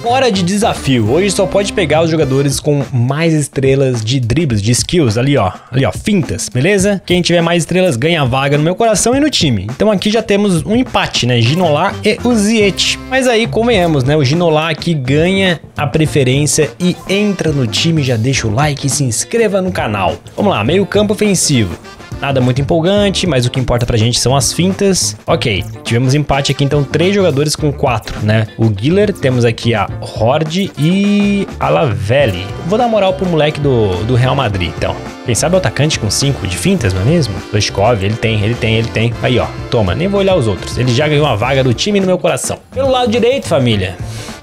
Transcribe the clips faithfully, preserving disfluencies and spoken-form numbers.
Hora de desafio. Hoje só pode pegar os jogadores com mais estrelas de dribles, de skills. Ali, ó. Ali, ó. Fintas, beleza? Quem tiver mais estrelas ganha a vaga no meu coração e no time. Então aqui já temos um empate, né? Ginola e o Ziyech. Mas aí, convenhamos, né? O Ginola aqui ganha a preferência e entra no time. Já deixa o like e se inscreva no canal. Vamos lá, meio campo ofensivo. Nada muito empolgante, mas o que importa pra gente são as fintas. Ok, tivemos empate aqui, então três jogadores com quatro, né? O Guiller, temos aqui a Horde e a Lavelle. Vou dar moral pro moleque do, do Real Madrid, então. Quem sabe o atacante com cinco de fintas, não é mesmo? Stoichkov, ele tem, ele tem, ele tem. Aí, ó, toma, nem vou olhar os outros. Ele já ganhou uma vaga do time no meu coração. Pelo lado direito, família.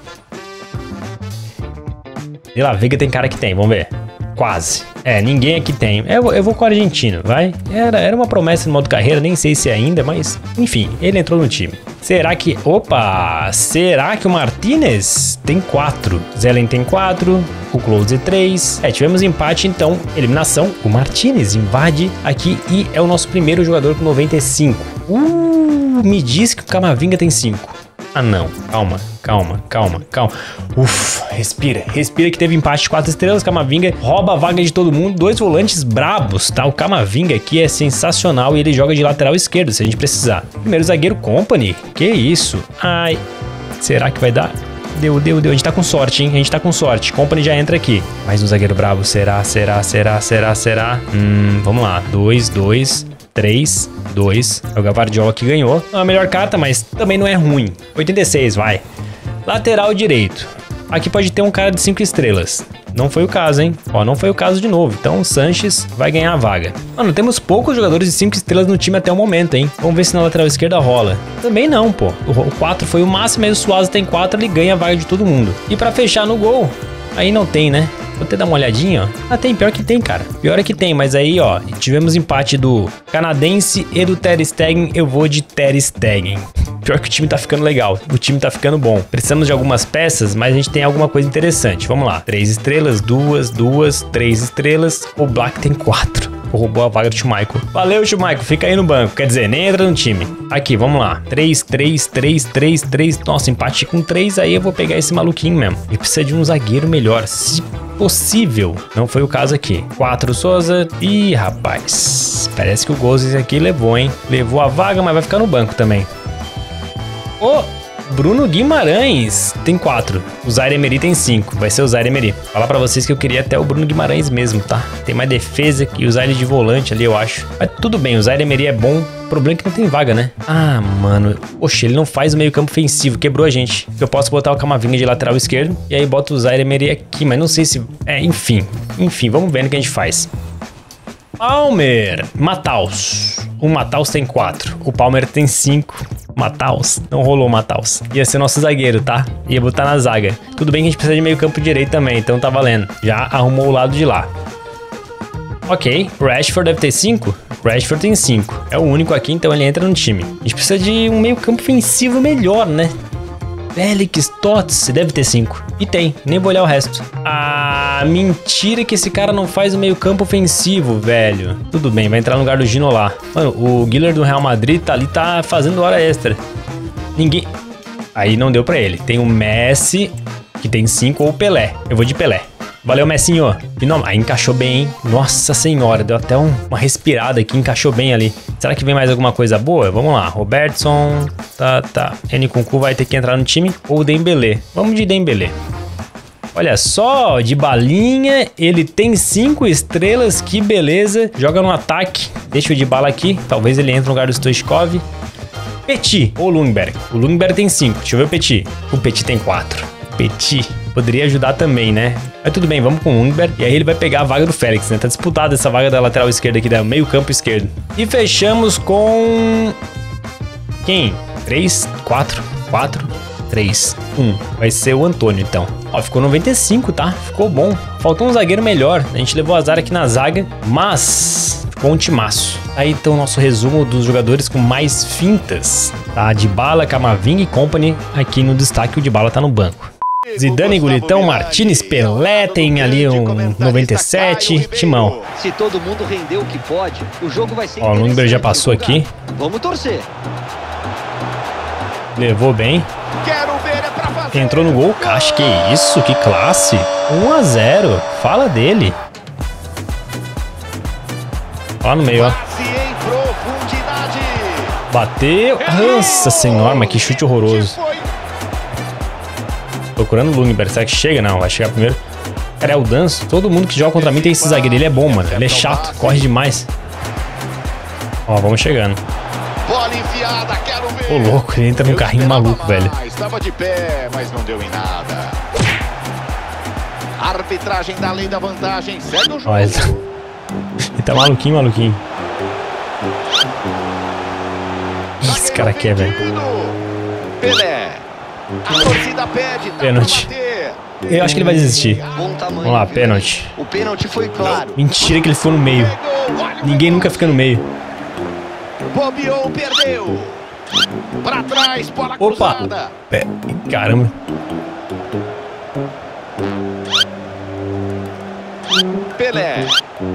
De La Vega tem cara que tem, vamos ver. Quase. É, ninguém aqui tem. Eu, eu vou com o argentino, vai? Era, era uma promessa no modo carreira, nem sei se é ainda, mas... Enfim, ele entrou no time. Será que... Opa! Será que o Martinez tem quatro? Zelen tem quatro, o Klose três. É, tivemos empate, então, eliminação. O Martinez invade aqui e é o nosso primeiro jogador com noventa e cinco. Uh, me diz que o Camavinga tem cinco. Ah, não. Calma, calma, calma, calma. Ufa, respira. Respira que teve empate de quatro estrelas. Camavinga rouba a vaga de todo mundo. Dois volantes brabos, tá? O Camavinga aqui é sensacional e ele joga de lateral esquerdo, se a gente precisar. Primeiro zagueiro, Company. Que isso? Ai, será que vai dar? Deu, deu, deu. A gente tá com sorte, hein? A gente tá com sorte. Company já entra aqui. Mais um zagueiro brabo. Será, será, será, será, será? Hum, vamos lá. Dois, dois... três, dois. É o Gvardiol que ganhou. Não é a melhor carta, mas também não é ruim. oitenta e seis, vai. Lateral direito. Aqui pode ter um cara de cinco estrelas. Não foi o caso, hein? Ó, não foi o caso de novo. Então o Sanches vai ganhar a vaga. Mano, temos poucos jogadores de cinco estrelas no time até o momento, hein? Vamos ver se na lateral esquerda rola. Também não, pô. O quatro foi o máximo, aí o Suazo tem quatro, ele ganha a vaga de todo mundo. E pra fechar no gol, aí não tem, né? Vou até dar uma olhadinha, ó. Ah, tem. Pior que tem, cara. Pior é que tem, mas aí, ó, tivemos empate do canadense e do Ter Stegen. Eu vou de Ter Stegen. Pior que o time tá ficando legal. O time tá ficando bom. Precisamos de algumas peças, mas a gente tem alguma coisa interessante. Vamos lá. Três estrelas, duas, duas, três estrelas. O Black tem quatro. Roubou a vaga do Schmeichel. Valeu, Schmeichel. Fica aí no banco. Quer dizer, nem entra no time. Aqui, vamos lá. três, três, três, três, três. Nossa, empate com três. Aí eu vou pegar esse maluquinho mesmo. E precisa de um zagueiro melhor. Se possível. Não foi o caso aqui. quatro, Souza. Ih, rapaz. Parece que o Gozes aqui levou, hein? Levou a vaga, mas vai ficar no banco também. Ô, Bruno Guimarães tem quatro. O Zaire Emery tem cinco. Vai ser o Zaire Emery. Falar pra vocês que eu queria até o Bruno Guimarães mesmo, tá? Tem mais defesa que o Zaire de volante ali, eu acho. Mas tudo bem, o Zaire Emery é bom. O problema é que não tem vaga, né? Ah, mano. Poxa, ele não faz o meio campo ofensivo. Quebrou a gente. Eu posso botar o Camavinga de lateral esquerdo. E aí boto o Zaire Emery aqui. Mas não sei se... É, enfim. Enfim, vamos ver o que a gente faz. Palmer. Mataus. O Mataus tem quatro. O Palmer tem cinco. Mataus. Não rolou o Mataus. Ia ser nosso zagueiro, tá? Ia botar na zaga. Tudo bem que a gente precisa de meio campo direito também, então tá valendo. Já arrumou o lado de lá. Ok. Rashford deve ter cinco? Rashford tem cinco. É o único aqui, então ele entra no time. A gente precisa de um meio campo ofensivo melhor, né? Felix Tots deve ter cinco. E tem, nem vou olhar o resto. Ah, mentira que esse cara não faz o meio campo ofensivo, velho. Tudo bem, vai entrar no lugar do Ginola. Mano, o Guiller do Real Madrid tá ali, tá fazendo hora extra. Ninguém... Aí não deu pra ele. Tem o Messi, que tem cinco, ou o Pelé. Eu vou de Pelé. Valeu, Messinho. Não, aí encaixou bem, hein? Nossa senhora, deu até um, uma respirada aqui, encaixou bem ali. Será que vem mais alguma coisa boa? Vamos lá, Robertson, tá, tá. Nkunku vai ter que entrar no time, ou o Dembélé. Vamos de Dembélé. Olha só, de balinha, ele tem cinco estrelas, que beleza. Joga no ataque, deixa o de bala aqui, talvez ele entre no lugar do Stoichkov. Petit, ou Lundberg. O Lundberg tem cinco, deixa eu ver o Petit. O Petit tem quatro. Petit poderia ajudar também, né? Mas tudo bem, vamos com o Lundberg. E aí ele vai pegar a vaga do Felix, né? Tá disputada essa vaga da lateral esquerda aqui, da meio campo esquerdo. E fechamos com... Quem? três, quatro, quatro, três, um. Vai ser o Antônio, então. Ó, ficou noventa e cinco, tá? Ficou bom. Faltou um zagueiro melhor. A gente levou azar aqui na zaga, mas ficou um timaço. Aí então o nosso resumo dos jogadores com mais fintas, tá? Dybala, Camavinga e Company. Aqui no destaque o Dybala tá no banco. Zidane, Gulitão, Martinez, Pelé, tem ali um noventa e sete, timão. Se todo mundo render o que pode, o jogo vai ser. Ó, o Lundberg já passou aqui. Vamos torcer. Levou bem. Quero ver é pra fazer. Entrou no gol, Cache, que isso, que classe. um a zero, fala dele. Lá no meio, ó. Bateu. Nossa senhora, mas que chute horroroso. Procurando o Ljungberg, será que chega? Não, vai chegar primeiro. Cara, é o Danso. Todo mundo que joga contra mim tem esse zagueiro. Ele é bom, mano. Ele é chato, corre demais. Ó, vamos chegando. Ô, louco, ele entra num carrinho maluco, velho. Estava de pé, mas não deu em nada. Arbitragem da lei da vantagem. Segue o jogo. Ó, ele tá... ele tá maluquinho, maluquinho. O que esse cara quer, velho? Pelé. A torcida pede. Pênalti. Eu acho que ele vai desistir. Vamos lá, pênalti. O pênalti foi claro. Mentira que ele ficou no meio. Ninguém nunca fica no meio. Bobeou, perdeu. Pra trás, bola Opa! cruzada. Pé. Caramba. Pelé.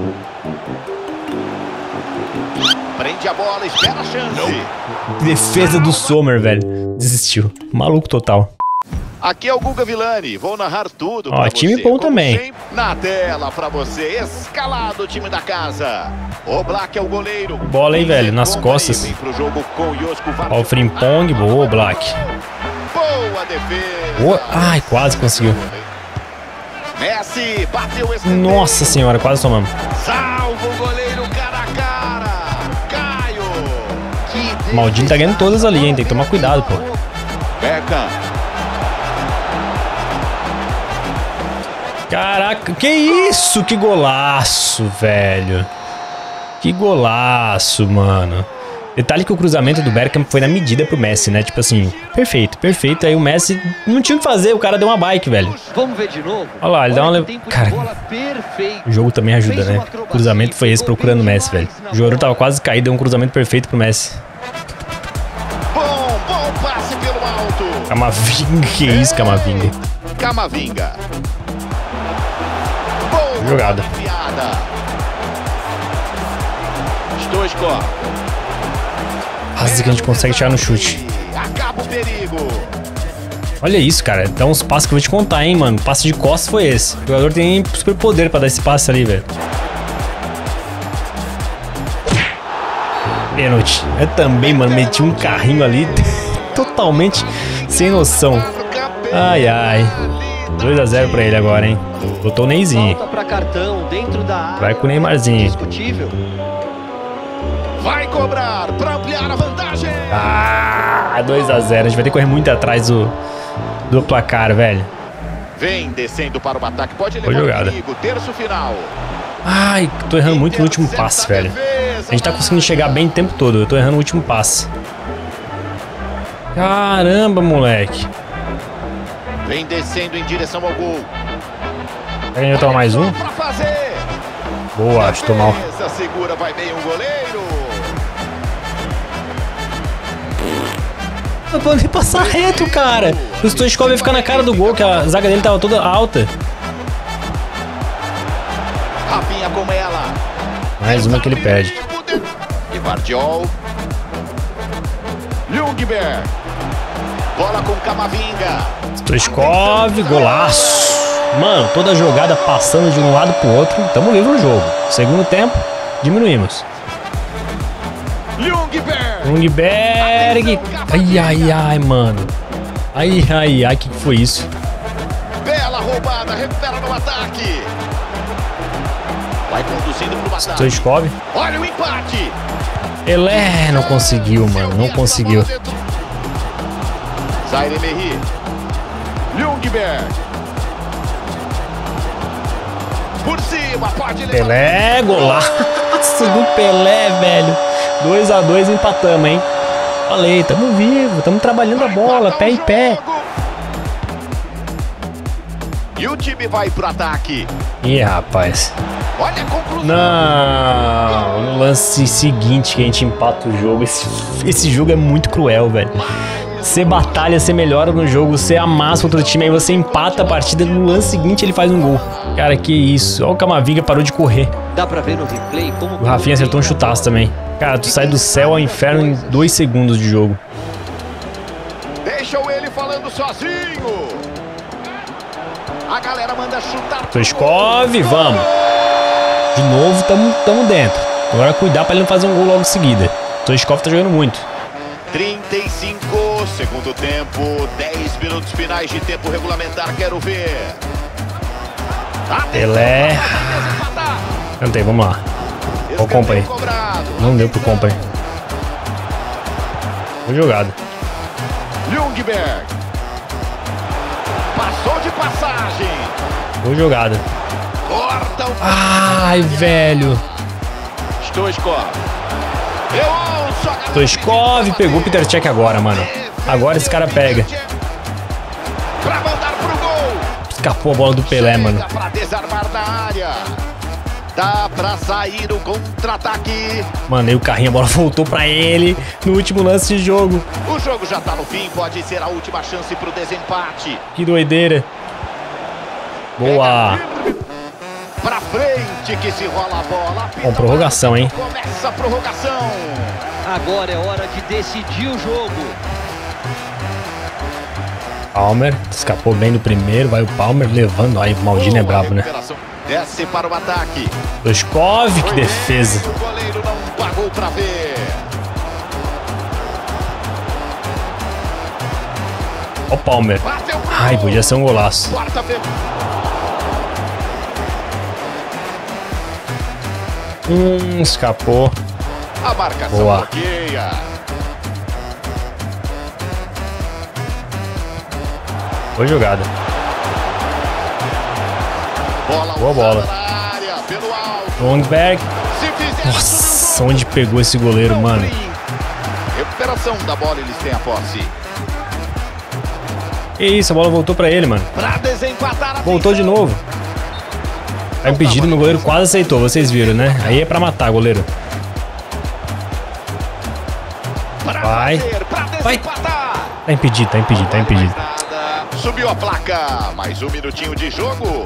Prende a bola, espera a chance. Defesa do Sommer, velho. Desistiu. Maluco total. Aqui é o Guga Villani, vou narrar tudo. Ó, pra time você, bom como também. sempre, na tela pra você, escalado o time da casa. O Black é o goleiro. Bola aí, velho, nas costas. Vem pro jogo com o Josko Ó, o Frimpong, boa, Black. Boa defesa. Boa. Ai, quase conseguiu. Messi bateu esse. Nossa senhora, quase tomamos. Salva o goleiro cara a cara. Caio. O Maldini tá ganhando todas ali, hein? Tem que tomar cuidado, pô. Beckham. Caraca, que isso? Que golaço, velho. Que golaço, mano. Detalhe que o cruzamento do Beckham foi na medida pro Messi, né? Tipo assim, perfeito, perfeito. Aí o Messi não tinha o que fazer, o cara deu uma bike, velho. Vamos ver de novo? Olha lá, ele dá uma... Cara, o jogo também ajuda, né? O cruzamento foi esse procurando o Messi, velho. O jogador tava quase caído, deu um cruzamento perfeito pro Messi. Bom, bom passe pelo alto. Camavinga, que isso, Camavinga. Camavinga. Jogada. Stoichkov. Quase que a gente consegue chegar no chute. Acaba o perigo. Olha isso, cara. Dá uns passes que eu vou te contar, hein, mano. O passe de costas foi esse. O jogador tem super poder pra dar esse passe ali, velho. Pênalti. Eu também, mano, meti um carrinho ali totalmente sem noção. Ai, ai. dois a zero pra ele agora, hein. Botou o Neyzinho. Pra cartão, dentro da área. Vai com o Neymarzinho. Discutível. Vai cobrar pra ampliar a vantagem. Ah, dois a zero. A gente vai ter que correr muito atrás do, do placar, velho. Vem descendo para o ataque. Pode Boa levar jogada. o perigo. Terço final. Ai, tô errando muito no último passe, velho. A gente tá conseguindo chegar bem o tempo todo. Eu tô errando o último passe. Caramba, moleque. Vem descendo em direção ao gol. Será que a gente vai tomar mais um? Pra fazer. Boa, chutou mal. Defesa segura, vai bem o goleiro. Não pode nem passar reto, cara. O Stoichkov ia ficar na cara do gol, que a zaga dele tava toda alta. Rafinha com ela. Mais uma que ele perde. E Vardiol. Ljungberg. Bola com Camavinga. Stoichkov, golaço. Mano, toda jogada passando de um lado pro outro. Tamo livre no jogo. Segundo tempo, diminuímos. Ljungberg. Ljungberg. Ai, ai, ai, mano. Ai, ai, ai, que que foi isso? Bela roubada, recupera no ataque. Vai conduzindo pro ataque. Stoichkov. Olha o empate. Pelé não conseguiu, mano. Não conseguiu. Zaire Emery. Ljungberg. Por cima, pode levar. Pelé, golaço do Pelé, velho. dois a dois, empatamos, hein? Falei, tamo vivo, tamo trabalhando a bola, pé em pé. E o time vai pro ataque. Ih, rapaz. Olha a conclusão. Não, no lance seguinte que a gente empata o jogo. Esse, esse jogo é muito cruel, velho. Você batalha, você melhora no jogo, você amassa outro time, aí você empata a partida, no lance seguinte ele faz um gol. Cara, que isso. Olha o Camavinga, parou de correr. Dá pra ver no replay como... O Rafinha acertou um chutaço também. Cara, tu sai do céu ao inferno em dois segundos de jogo. Deixou ele falando sozinho. A galera manda chutar. Stoichkov, vamos. De novo, tamo, tamo dentro. Agora cuidar pra ele não fazer um gol logo em seguida. Stoichkov tá jogando muito. trinta e cinco, segundo tempo, dez minutos finais de tempo regulamentar, quero ver. Pelé. Cantei, vamos lá. Olha o Company. Não deu pro Company. Boa jogada. Ljungberg. Passou de passagem. Boa jogada. Corta o... Ai, velho. Stoichkov. Stoichkov pegou o Peter Cech agora, mano. Agora esse cara pega. Pra mandar pro gol. Escapou a bola do Pelé, mano. Pra desarmar na área. Dá pra sair o contra-ataque. Mano, aí o carrinho, a bola voltou pra ele no último lance de jogo. O jogo já tá no fim, pode ser a última chance pro desempate. Que doideira. Boa. Pra frente que se rola a bola. Bom, prorrogação, hein? Começa a prorrogação. Agora é hora de decidir o jogo. Palmer escapou bem no primeiro, vai o Palmer levando. Aí o Maldini é brabo, né? Desce para o ataque. Stoichkov, que defesa. O goleiro não pagou pra ver. Ó o Palmer. Ai, podia ser um golaço. Hum, escapou. A marcação boa. Bloqueia. Boa jogada. Bola boa bola. Área, pelo alto. Ljungberg. Nossa, onde pegou esse goleiro, mano? Recuperação da bola, eles têm a posse. Que isso, a bola voltou pra ele, mano. Pra desempatar, voltou de novo. Tá impedido, meu goleiro quase aceitou, vocês viram, né? Aí é pra matar, goleiro. Vai. Vai. Tá impedido, tá impedido, tá impedido. Subiu a placa. Mais um minutinho de jogo.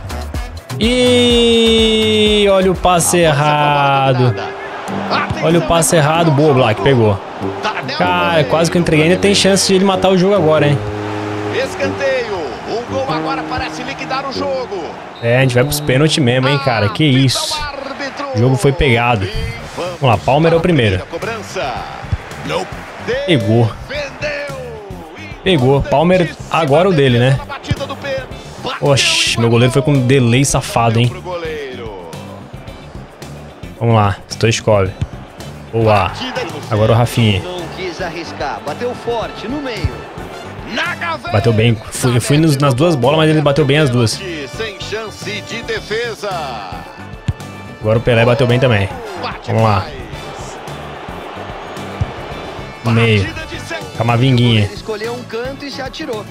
E olha o passe errado. Olha o passe errado. Boa, Black, pegou. Cara, quase que eu entreguei. Ainda tem chance de ele matar o jogo agora, hein? Escanteio. Um gol agora parece liquidar o jogo. É, a gente vai pros pênaltis mesmo, hein, cara? Que isso. O jogo foi pegado. Vamos lá, Palmer é o primeiro. Pegou. Pegou. Palmer agora o dele, né? Oxi, meu goleiro foi com um delay safado, hein? Vamos lá, Stoichkov. Boa. Agora o Rafinha. Não quis arriscar, bateu forte no meio. Bateu bem. Fui, eu fui nos, nas duas bolas, mas ele bateu bem as duas. Sem chance de defesa. Agora o Pelé bateu bem também. Vamos lá. No meio. Camavinguinha. Ele escolheu um canto e se atirou.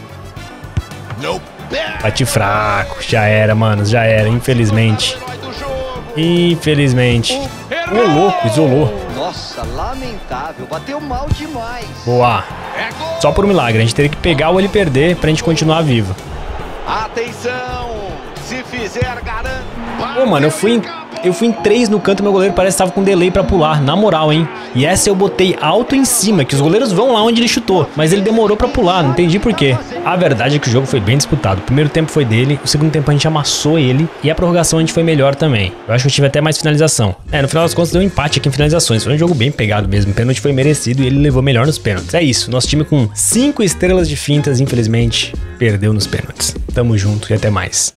Bate fraco. Já era, mano. Já era, infelizmente. Infelizmente. Ô, louco, isolou. Nossa, lamentável. Bateu mal demais. Boa. Só por um milagre. A gente teria que pegar ou ele perder pra gente continuar vivo. Atenção. Se fizer, garante. Pô, mano, eu fui em, eu fui em três no canto, meu goleiro parece que tava com delay pra pular, na moral, hein? E essa eu botei alto em cima, que os goleiros vão lá onde ele chutou, mas ele demorou pra pular, não entendi por quê. A verdade é que o jogo foi bem disputado. O primeiro tempo foi dele, o segundo tempo a gente amassou ele e a prorrogação a gente foi melhor também. Eu acho que eu tive até mais finalização. É, no final das contas deu um empate aqui em finalizações, foi um jogo bem pegado mesmo, o pênalti foi merecido e ele levou melhor nos pênaltis. É isso, nosso time com cinco estrelas de fintas, infelizmente, perdeu nos pênaltis. Tamo junto e até mais.